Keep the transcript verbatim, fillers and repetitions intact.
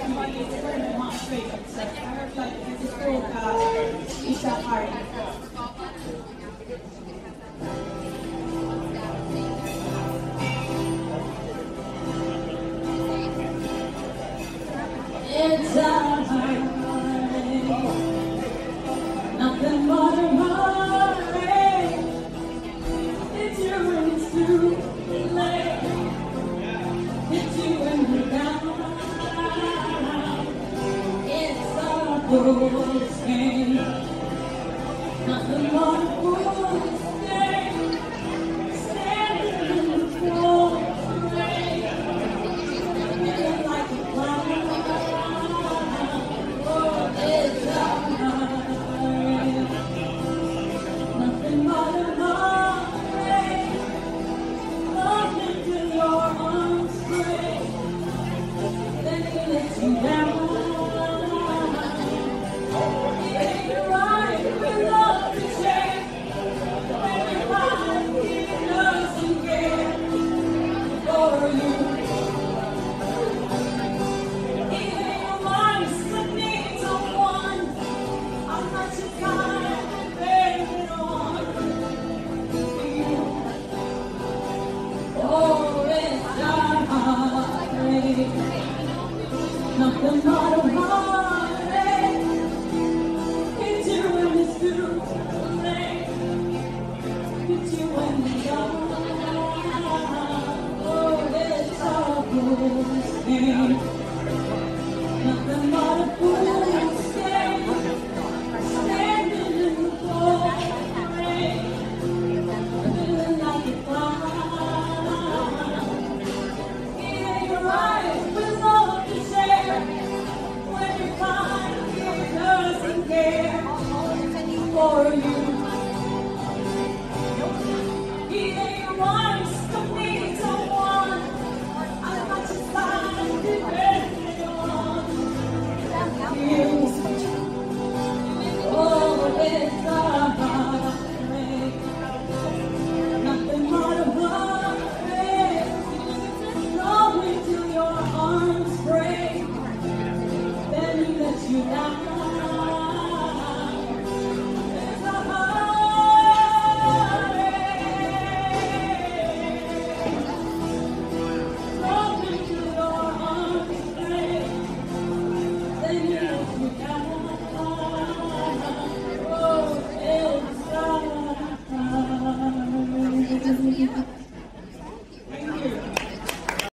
It's one of my favorites. Like, I heard like it's called uh, It's a Heartache. It's a heartache, nothing but a heartache. It's you and it's too late. It's you and you're down. It's a fool's game, nothing but a fool's game. Standing in the cold rain, feeling like a clown. Oh, it's a heartache, nothing but a heartache. Love into your arms break, then he lets you down. Nothing but a heartache. It's you and it's too late. It's you and the young. Oh, it's a fool's game. Nothing but a fool's game. Standing in the cold rain, feeling like a clown. It ain't right with love to share. When you find he doesn't care for you.